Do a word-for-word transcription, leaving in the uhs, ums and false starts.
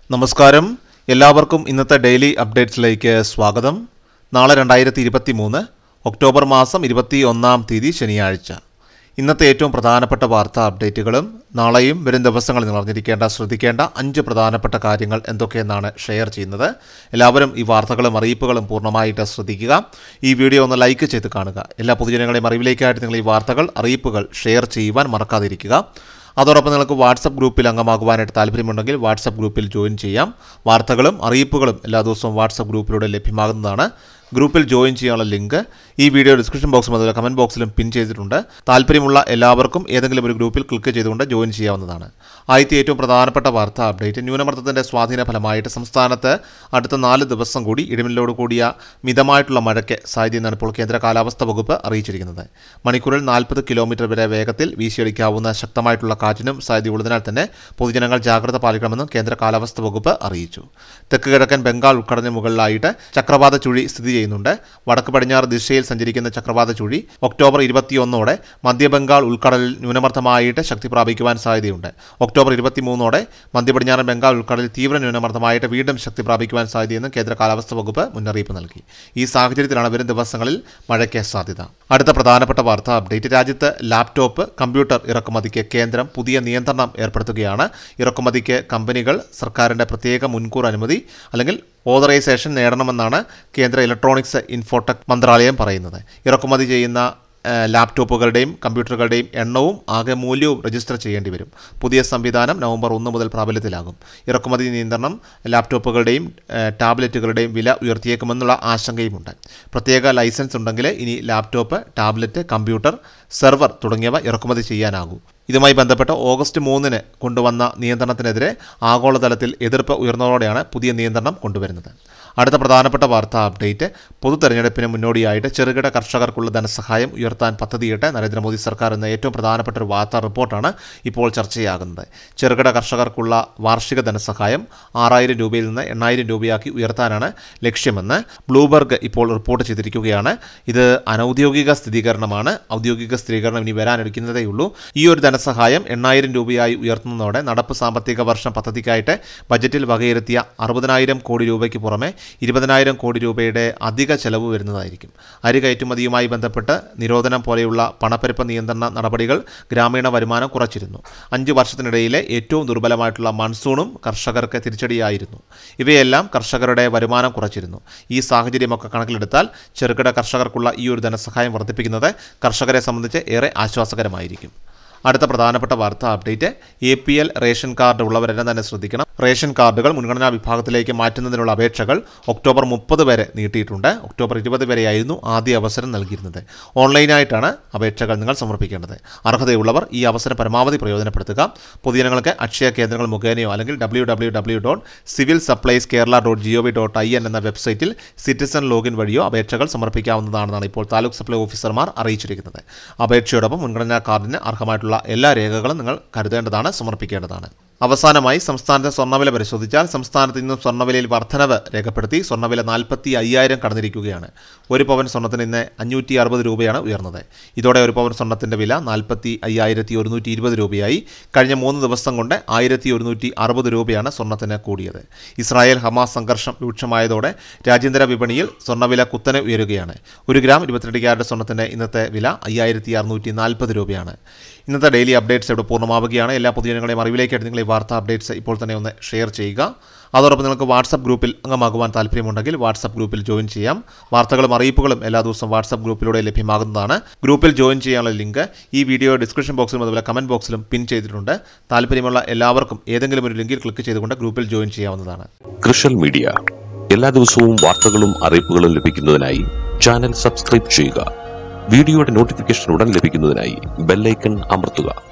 നമസ്കാരം എല്ലാവർക്കും ഇന്നത്തെ ഡെയിലി അപ്ഡേറ്റ്സിലേക്ക് സ്വാഗതം. നാളെ രണ്ടായിരത്തി ഇരുപത്തി മൂന്ന് ഒക്ടോബർ മാസം ഇരുപത്തി ഒന്നാം തീയതി ശനിയാഴ്ച. ഇന്നത്തെ ഏറ്റവും പ്രധാനപ്പെട്ട വാർത്താ അപ്ഡേറ്റുകളും നാളെയും വരും ദിവസങ്ങളിൽ നിങ്ങൾ അറിഞ്ഞിരിക്കേണ്ട ശ്രദ്ധിക്കേണ്ട അഞ്ച് പ്രധാനപ്പെട്ട കാര്യങ്ങൾ എന്തൊക്കെയെന്നാണ് ഷെയർ ചെയ്യുന്നത്. എല്ലാവരും ഈ വാർത്തകളും അറിയിപ്പുകളും പൂർണ്ണമായിട്ട് ശ്രദ്ധിക്കുക. ഈ വീഡിയോ ഒന്ന് ലൈക്ക് ചെയ്ത് കാണുക. എല്ലാ പൊതുജനങ്ങളെയും അറിവിലേക്കായിട്ട് നിങ്ങൾ ഈ വാർത്തകൾ അറിയിപ്പുകൾ ഷെയർ ചെയ്യുവാൻ മറക്കാതിരിക്കുക. അതോടൊപ്പം നിങ്ങൾക്ക് വാട്സപ്പ് ഗ്രൂപ്പിൽ അംഗമാകുവാനായിട്ട് താല്പര്യമുണ്ടെങ്കിൽ വാട്സപ്പ് ഗ്രൂപ്പിൽ ജോയിൻ ചെയ്യാം. വാർത്തകളും അറിയിപ്പുകളും എല്ലാ ദിവസവും വാട്സപ്പ് ഗ്രൂപ്പിലൂടെ ലഭ്യമാകുന്നതാണ്. ഗ്രൂപ്പിൽ ജോയിൻ ചെയ്യാനുള്ള ലിങ്ക് ഈ വീഡിയോ ഡിസ്ക്രിപ്ഷൻ ബോക്സും അതുപോലെ കമൻറ്റ് ബോക്സിലും പിൻ ചെയ്തിട്ടുണ്ട്. താല്പര്യമുള്ള എല്ലാവർക്കും ഏതെങ്കിലും ഒരു ഗ്രൂപ്പിൽ ക്ലിക്ക് ചെയ്തുകൊണ്ട് ജോയിൻ ചെയ്യാവുന്നതാണ്. ആദ്യത്തെ ഏറ്റവും പ്രധാനപ്പെട്ട വാർത്താ അപ്ഡേറ്റ്, ന്യൂനമർദ്ദത്തിൻ്റെ സ്വാധീന ഫലമായിട്ട് സംസ്ഥാനത്ത് അടുത്ത നാല് ദിവസം കൂടി ഇടിമിന്നലോട് കൂടിയ മിതമായിട്ടുള്ള മഴയ്ക്ക് സാധ്യതയെന്നാണ് ഇപ്പോൾ കേന്ദ്ര കാലാവസ്ഥാ വകുപ്പ് അറിയിച്ചിരിക്കുന്നത്. മണിക്കൂറിൽ നാൽപ്പത് കിലോമീറ്റർ വരെ വേഗത്തിൽ വീശിയടിക്കാവുന്ന ശക്തമായിട്ടുള്ള കാറ്റിനും സാധ്യതയുള്ളതിനാൽ തന്നെ പൊതുജനങ്ങൾ ജാഗ്രത പാലിക്കണമെന്നും കേന്ദ്ര കാലാവസ്ഥാ വകുപ്പ് അറിയിച്ചു. തെക്ക് കിഴക്കൻ ബംഗാൾ ഉൾക്കടലിന് മുകളിലായിട്ട് ചക്രവാത ചുഴി സ്ഥിതി ചെയ്യുന്നുണ്ട്. വടക്ക് പടിഞ്ഞാറ് ദിശയിൽ സഞ്ചരിക്കുന്ന ചക്രവാത ചുഴി ഒക്ടോബർ ഇരുപത്തിയൊന്നോടെ മധ്യബംഗാൾ ഉൾക്കടലിൽ ന്യൂനമർദ്ദമായിട്ട് ശക്തി പ്രാപിക്കുവാൻ സാധ്യതയുണ്ട്. ഒക്ടോബർ ഇരുപത്തിമൂന്നോടെ മധ്യ പടിഞ്ഞാറൻ ബംഗാൾ ഉൾക്കടലിൽ തീവ്ര ന്യൂനമർദ്ദമായിട്ട് വീണ്ടും ശക്തി പ്രാപിക്കുവാൻ സാധ്യതയെന്ന് കേന്ദ്ര കാലാവസ്ഥാ വകുപ്പ് മുന്നറിയിപ്പ് നൽകി. ഈ സാഹചര്യത്തിലാണ് വരും ദിവസങ്ങളിൽ മഴയ്ക്ക് സാധ്യത. അടുത്ത പ്രധാനപ്പെട്ട വാർത്താ അപ്ഡേറ്റ്, രാജ്യത്ത് ലാപ്ടോപ്പ് കമ്പ്യൂട്ടർ ഇറക്കുമതിക്ക് കേന്ദ്രം പുതിയ നിയന്ത്രണം ഏർപ്പെടുത്തുകയാണ്. ഇറക്കുമതിക്ക് കമ്പനികൾ സർക്കാരിൻ്റെ പ്രത്യേക മുൻകൂർ അനുമതി അല്ലെങ്കിൽ ഓതറൈസേഷൻ നേടണമെന്നാണ് കേന്ദ്ര ഇലക്ട്രോണിക്സ് ഇൻഫോടെക് മന്ത്രാലയം പറയുന്നത്. ഇറക്കുമതി ചെയ്യുന്ന ലാപ്ടോപ്പുകളുടെയും കമ്പ്യൂട്ടറുകളുടെയും എണ്ണവും ആകെ മൂല്യവും രജിസ്റ്റർ ചെയ്യേണ്ടി വരും. പുതിയ സംവിധാനം നവംബർ ഒന്ന് മുതൽ പ്രാബല്യത്തിലാകും. ഇറക്കുമതി നിയന്ത്രണം ലാപ്ടോപ്പുകളുടെയും ടാബ്ലറ്റുകളുടെയും വില ഉയർത്തിയേക്കുമെന്നുള്ള ആശങ്കയുമുണ്ട്. പ്രത്യേക ലൈസൻസ് ഉണ്ടെങ്കിൽ ഇനി ലാപ്ടോപ്പ്, ടാബ്ലറ്റ്, കമ്പ്യൂട്ടർ, സെർവർ തുടങ്ങിയവ ഇറക്കുമതി ചെയ്യാനാകൂ. ഇതുമായി ബന്ധപ്പെട്ട് ഓഗസ്റ്റ് മൂന്നിന് കൊണ്ടുവന്ന നിയന്ത്രണത്തിനെതിരെ ആഗോളതലത്തിൽ എതിർപ്പ് ഉയർന്നതോടെയാണ് പുതിയ നിയന്ത്രണം കൊണ്ടുവരുന്നത്. അടുത്ത പ്രധാനപ്പെട്ട വാർത്താ അപ്ഡേറ്റ്, പൊതു തെരഞ്ഞെടുപ്പിന് മുന്നോടിയായിട്ട് ചെറുകിട കർഷകർക്കുള്ള ധനസഹായം ഉയർത്താൻ പദ്ധതിയിട്ട് നരേന്ദ്രമോദി സർക്കാർ എന്ന ഏറ്റവും പ്രധാനപ്പെട്ട ഒരു വാർത്താ റിപ്പോർട്ടാണ് ഇപ്പോൾ ചർച്ചയാകുന്നത്. ചെറുകിട കർഷകർക്കുള്ള വാർഷിക ധനസഹായം ആറായിരം രൂപയിൽ നിന്ന് എണ്ണായിരം രൂപയാക്കി ഉയർത്താനാണ് ലക്ഷ്യമെന്ന് ബ്ലൂബർഗ് ഇപ്പോൾ റിപ്പോർട്ട് ചെയ്തിരിക്കുകയാണ്. ഇത് അനൌദ്യോഗിക സ്ഥിരീകരണമാണ്. ഔദ്യോഗിക സ്ഥിരീകരണം ഇനി വരാനിരിക്കുന്നതേയുള്ളൂ. ഈ ഒരു ധനസഹായം എണ്ണായിരം രൂപയായി ഉയർത്തുന്നതോടെ നടപ്പ് സാമ്പത്തിക വർഷം പദ്ധതിക്കായിട്ട് ബജറ്റിൽ വകയിരുത്തിയ അറുപതിനായിരം കോടി രൂപയ്ക്ക് പുറമെ ഇരുപതിനായിരം കോടി രൂപയുടെ അധിക ചെലവ് വരുന്നതായിരിക്കും. അരി കയറ്റുമതിയുമായി ബന്ധപ്പെട്ട് നിരോധനം പോലെയുള്ള പണപ്പെരുപ്പ നിയന്ത്രണ നടപടികൾ ഗ്രാമീണ വരുമാനം കുറച്ചിരുന്നു. അഞ്ച് വർഷത്തിനിടയിലെ ഏറ്റവും ദുർബലമായിട്ടുള്ള മൺസൂണും കർഷകർക്ക് തിരിച്ചടിയായിരുന്നു. ഇവയെല്ലാം കർഷകരുടെ വരുമാനം കുറച്ചിരുന്നു. ഈ സാഹചര്യമൊക്കെ കണക്കിലെടുത്താൽ ചെറുകിട കർഷകർക്കുള്ള ഈ ഒരു ധനസഹായം വർദ്ധിപ്പിക്കുന്നത് കർഷകരെ സംബന്ധിച്ച് ഏറെ ആശ്വാസകരമായിരിക്കും. അടുത്ത പ്രധാനപ്പെട്ട വാർത്താ update, A P L ration card ഉള്ളവരെല്ലാം തന്നെ ശ്രദ്ധിക്കണം. റേഷൻ കാർഡുകൾ മുൻഗണനാ വിഭാഗത്തിലേക്ക് മാറ്റുന്നതിനുള്ള അപേക്ഷകൾ ഒക്ടോബർ മുപ്പത് വരെ നീട്ടിയിട്ടുണ്ട്. ഒക്ടോബർ ഇരുപത് വരെയായിരുന്നു ആദ്യ അവസരം നൽകിയിരുന്നത്. ഓൺലൈനായിട്ടാണ് അപേക്ഷകൾ നിങ്ങൾ സമർപ്പിക്കേണ്ടത്. അർഹതയുള്ളവർ ഈ അവസരം പരമാവധി പ്രയോജനപ്പെടുത്തുക. പൊതുജനങ്ങൾക്ക് അക്ഷയ കേന്ദ്രങ്ങൾ മുഖേനയോ അല്ലെങ്കിൽ W W W dot civil supplies Kerala dot G O V dot I N എന്ന വെബ്സൈറ്റിൽ സിറ്റിസൺ ലോഗിൻ വഴിയോ അപേക്ഷകൾ സമർപ്പിക്കാവുന്നതാണെന്നാണ് ഇപ്പോൾ താലൂക്ക് സപ്ലൈ ഓഫീസർമാർ അറിയിച്ചിരിക്കുന്നത്. അപേക്ഷയോടൊപ്പം മുൻഗണനാ കാർഡിന് അർഹമായിട്ടുള്ള എല്ലാ രേഖകളും നിങ്ങൾ കരുതേണ്ടതാണ്, സമർപ്പിക്കേണ്ടതാണ്. അവസാനമായി സംസ്ഥാനത്തെ സ്വർണ്ണവില പരിശോധിച്ചാൽ സംസ്ഥാനത്ത് ഇന്നും സ്വർണ്ണവിലയിൽ വർധനവ് രേഖപ്പെടുത്തി. സ്വർണ്ണവില നാൽപ്പത്തി അയ്യായിരം കടന്നിരിക്കുകയാണ്. ഒരു പവൻ സ്വർണ്ണത്തിന് ഇന്ന് അഞ്ഞൂറ്റി അറുപത് രൂപയാണ് ഉയർന്നത്. ഇതോടെ ഒരു പവൻ സ്വർണ്ണത്തിൻ്റെ വില നാൽപ്പത്തി അയ്യായിരത്തി ഒരുന്നൂറ്റി ഇരുപത് രൂപയായി. കഴിഞ്ഞ മൂന്ന് ദിവസം കൊണ്ട് ആയിരത്തി ഒരുന്നൂറ്റി അറുപത് രൂപയാണ് സ്വർണ്ണത്തിന് കൂടിയത്. ഇസ്രായേൽ ഹമാസ് സംഘർഷം രൂക്ഷമായതോടെ രാജ്യാന്തര വിപണിയിൽ സ്വർണ്ണവില കുത്തനെ ഉയരുകയാണ്. ഒരു ഗ്രാം ഇരുപത്തിരണ്ട് ക്യാരറ്റ് സ്വർണ്ണത്തിൻ്റെ ഇന്നത്തെ വില അയ്യായിരത്തി അറുന്നൂറ്റി നാൽപ്പത് രൂപയാണ്. ഇന്നത്തെ ഡെയിലി അപ്ഡേറ്റ്സ് ഇവിടെ പൂർണ്ണമാവുകയാണ്. എല്ലാ പൊതുജനങ്ങളെയും അറിവിലേക്കായിട്ട് നിങ്ങൾ ഈ വാർത്താ അപ്ഡേറ്റ്സ് ഇപ്പോൾ തന്നെ ഒന്ന് ഷെയർ ചെയ്യുക. അതോടൊപ്പം നിങ്ങൾക്ക് വാട്സപ്പ് ഗ്രൂപ്പിൽ അംഗമാകുവാൻ താല്പര്യമുണ്ടെങ്കിൽ വാട്സപ്പ് ഗ്രൂപ്പിൽ ജോയിൻ ചെയ്യാം. വാർത്തകളും അറിയിപ്പുകളും എല്ലാ ദിവസവും വാട്സപ്പ് ഗ്രൂപ്പിലൂടെ ലഭ്യമാകുന്നതാണ്. ഗ്രൂപ്പിൽ ജോയിൻ ചെയ്യാനുള്ള ലിങ്ക് ഈ വീഡിയോ ഡിസ്ക്രിപ്ഷൻ ബോക്സിലും അതുപോലെ കമൻറ്റ് ബോക്സിലും പിൻ ചെയ്തിട്ടുണ്ട്. താല്പര്യമുള്ള എല്ലാവർക്കും ഏതെങ്കിലും ഒരു ലിങ്കിൽ ക്ലിക്ക് ചെയ്തുകൊണ്ട് ഗ്രൂപ്പിൽ ജോയിൻ ചെയ്യാവുന്നതാണ്. ക്രിഷൽ മീഡിയ എല്ലാ ദിവസവും വാർത്തകളും അറിയിപ്പുകളും ലഭിക്കുന്നതിനായി ചാനൽ സബ്സ്ക്രൈബ് ചെയ്യുക. വീഡിയോയുടെ നോട്ടിഫിക്കേഷൻ ഉടൻ ലഭിക്കുന്നതിനായി ബെൽ ഐക്കൺ അമർത്തുക.